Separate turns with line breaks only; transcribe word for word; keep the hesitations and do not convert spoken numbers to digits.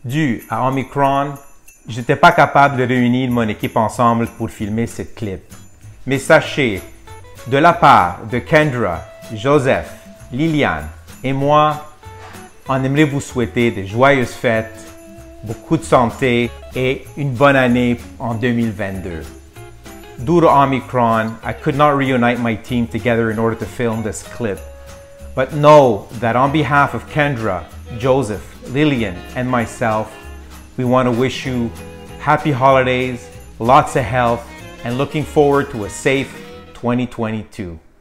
Dû à Omicron, je n'étais pas capable de réunir mon équipe ensemble pour filmer ce clip. Mais sachez, de la part de Kendra, Joseph, Liliane et moi, on aimerait vous souhaiter de joyeuses fêtes, beaucoup de santé et une bonne année en deux mille vingt-deux. Due to Omicron, I could not reunite my team together in order to film this clip. But know that on behalf of Kendra, Joseph, Lillian, and myself, we want to wish you happy holidays, lots of health, and looking forward to a safe twenty twenty-two.